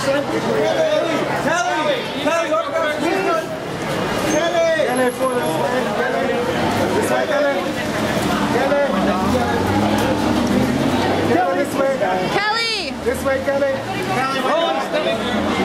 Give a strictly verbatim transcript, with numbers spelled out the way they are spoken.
Kelly! Kelly, what about Kelly? Kelly, for this way. Kelly. This way, Kelly. Kelly. Kelly, this way. Kelly! This way, Kelly. Kelly,